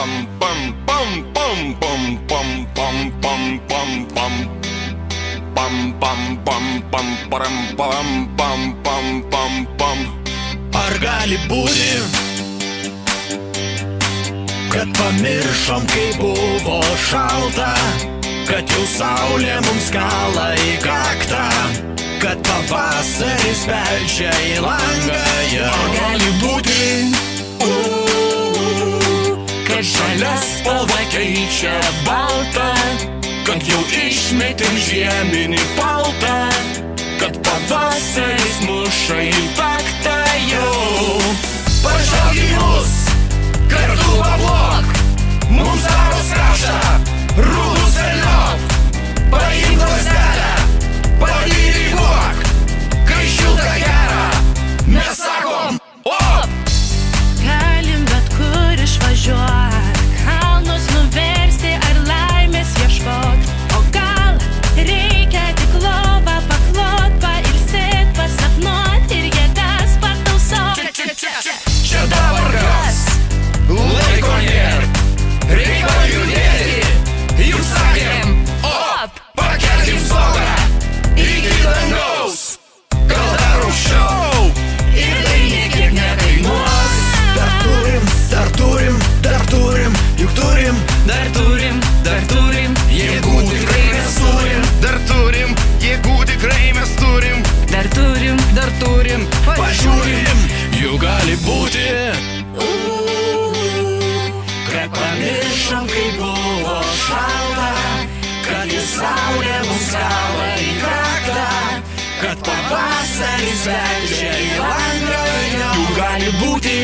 Ar gali būti, kad pamiršom, kai buvo šalta, kad jau saulė mums kala į kaktą, kad pavasaris beldžia į langą jau. Ar gali būti, kad žalia spalva keičia baltą, kad jau išmetėm žieminį paltą, kad pavasaris muša į taktą jau. Pažvelk į mus, kartu pablok, mums daro skraštą, rūdus velniop, paimk lazdelę, padiriguok, kai šilta gera, mes sakom op! Galim bet kur išvažiuot, kalnus nuversti ar laimės ieškot, o gal reikia tik lovą paklot, pailsėt, pasapnuot ir jėgas patausot. Čia dabar kas, laiko nėr, reikia judėti, juk sakėm op! Pakelkim stogą iki dangaus, gal dar aukščiau ir tai niekiek nekainuos. Dar turim, juk turim, Dar turim, jėgų tikrai mes turim. Dar turim, jėgų tikrai mes turim. dar turim, Pažiūrim, jų gali būti, kad pamiršom, kai buvo šalta, kad jau saulė mums kala į kaktą, kad pavasaris beldžia į langą jau. Jų gali būti,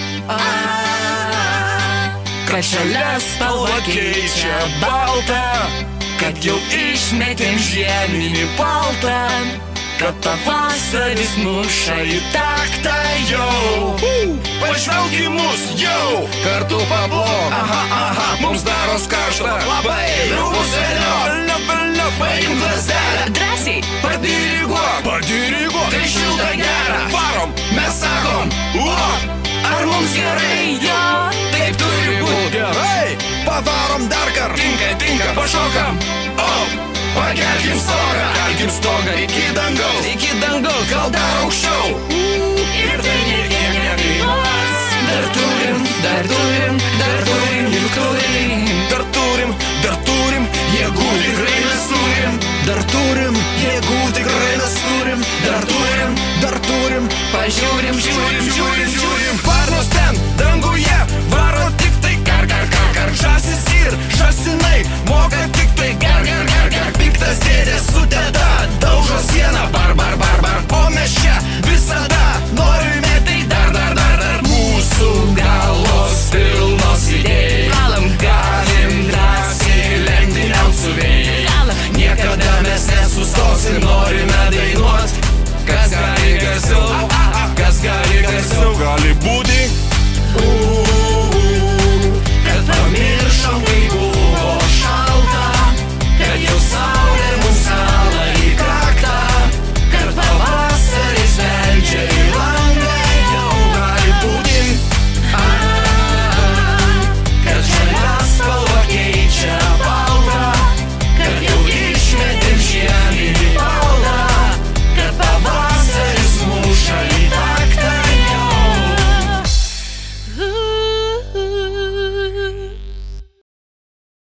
kad šalia spalva keičia baltą, kad jau išmetėm žieminį paltą, kad pavasaris muša į taktą jau. pažvelk į mus jau, kartu pablok, mums daros karštą, labai rūbus velniop, paimk lazdelę, Drąsiai, padiriguok, kai šilta gera, varom, mes sakom op! Ar mums gerai? jo, Taip turi būt gerai! Pavarom dar kartą! Tinka, pašokam! Op! Pakelkim stogą iki dangaus! iki dangaus, Gal dar aukščiau! Ir tai nereikia